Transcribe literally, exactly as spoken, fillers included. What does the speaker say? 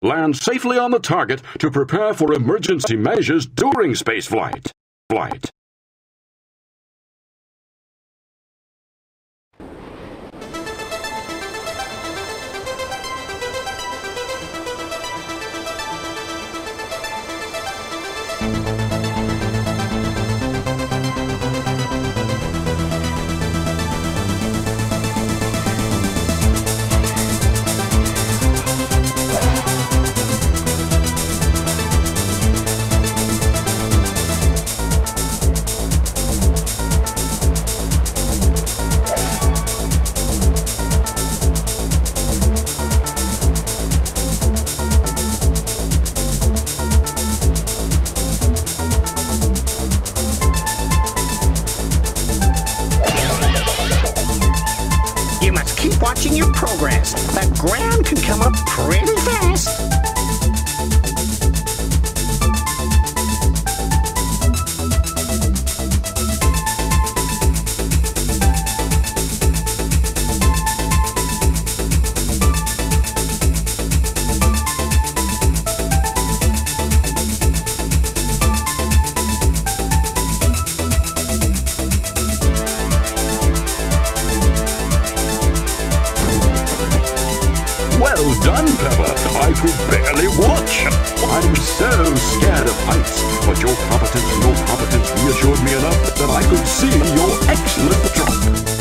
Land safely on the target to prepare for emergency measures during spaceflight. Flight. You must keep watching your progress. The ground can come up pretty fast. Well done, Pepper. I could barely watch. I'm so scared of heights, but your competence and your competence reassured me enough that I could see your excellent drop.